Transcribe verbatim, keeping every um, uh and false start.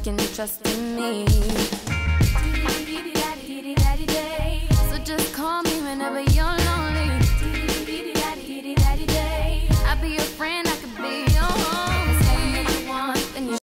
can trust in me. So just call me whenever you're